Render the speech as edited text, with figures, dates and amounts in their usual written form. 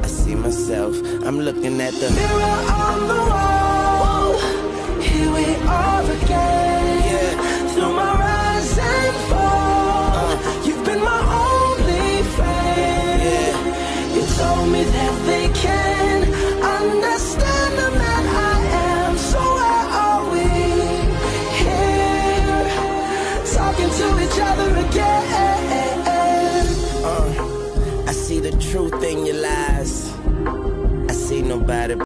I see myself. I'm looking at the mirror on the wall. Here we are again. Yeah. Through my rise and fall, you've been my only friend. Yeah. You told me that they can understand the man I am. So why are we here, talking to each other again? I see the truth in your lies. I see nobody